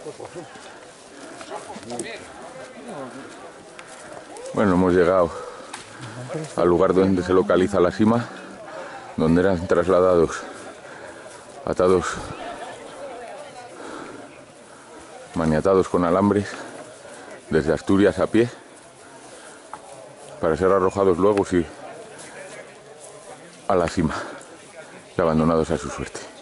Bueno, hemos llegado al lugar donde se localiza la cima, donde eran trasladados, atados, maniatados con alambres desde Asturias a pie, para ser arrojados luego a la cima y abandonados a su suerte.